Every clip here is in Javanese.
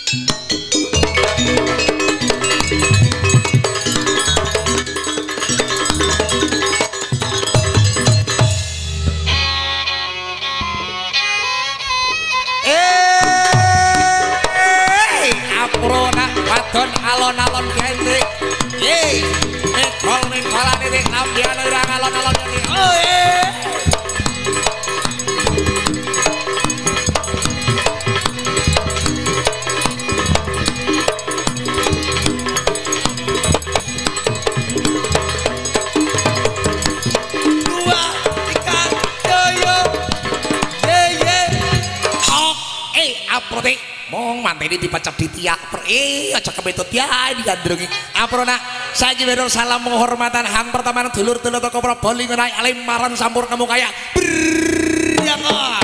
Wadon alon-alon gendrik ye mikol-mikolan ini nambian irang alon-alon ini oh dua tiga yoyo ye ye oh aproti mong manteni dipacap di tiak aja kebetut ya digandrungi aprona saiki weruh salam penghormatan hang pertama dulur-dulur toko Probolinggo naik alim maran sampur kamu kaya beryangan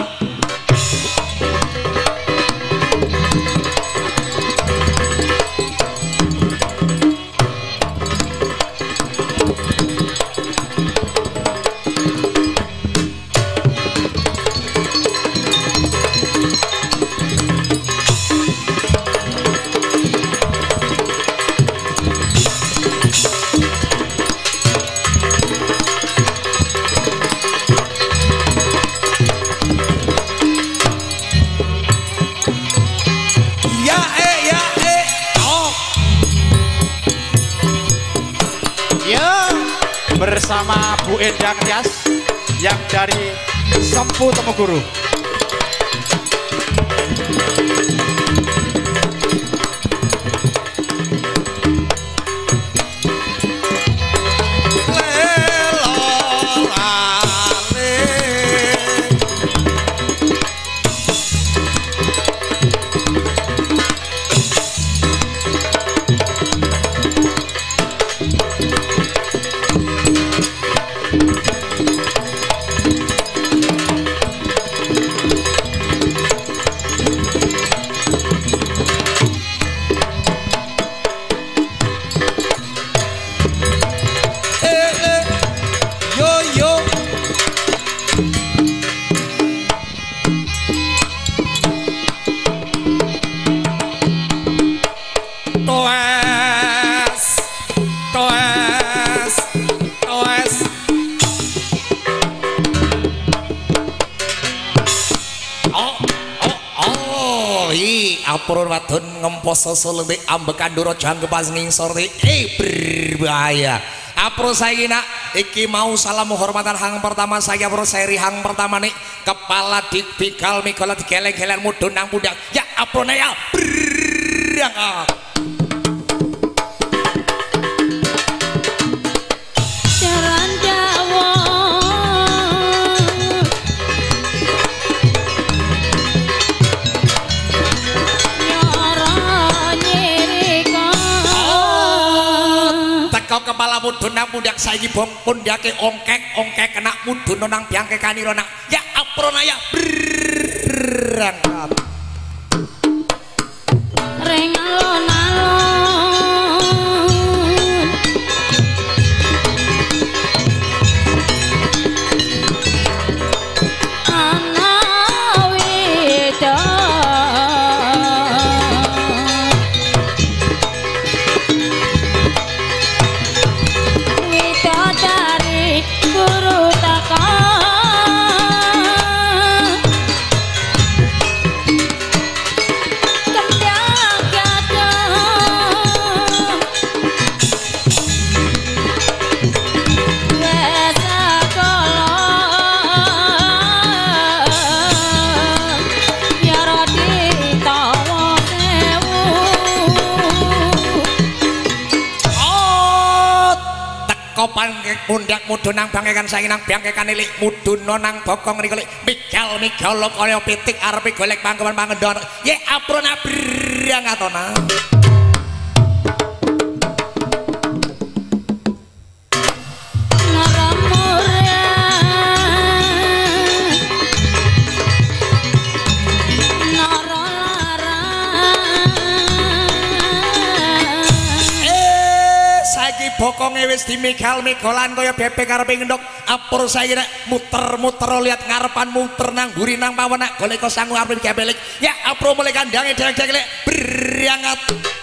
bersama Bu Endang Rias yang dari Sempu Temuguru. Apurun wadon ngempos selendek ambekan duro jangke pas ngingsor berbahaya apro saya nak iki mau salam menghormatan hang pertama saya pro seri hang pertama nih kepala dikal mikola digeleng-geleng mudun nang pundak ya apro ya berangkat kepala mudun nang pundak saiki bong pundake ongkek kena mudun nang biangke kanirona ya aprona ya berangkat reng alon-alon ana wedok pundak mudun nang bangkekan saiki nang bangkekan ilik mudun nang bokong niku mikal kaya pitik arepe golek pangkeman pangendor ye aprona brangatona bokonge wis dimikal-mikolan kaya bebek karepe ngendhok apur saiki nek muter-muter lihat ngarepan muter nang mburi nang pawenak golek sangu arep digabelik ya apro mulai kandange dek-dek riangat